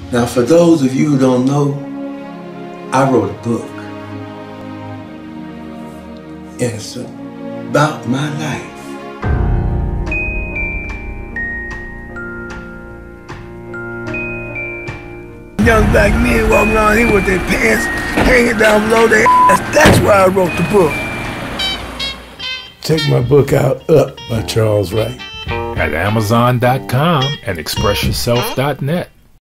Now, for those of you who don't know, I wrote a book. And it's about my life. Young black men walking around here with their pants hanging down below their ass. That's why I wrote the book. Check my book out, Up by Charles Wright. At Amazon.com and ExpressYourself.net.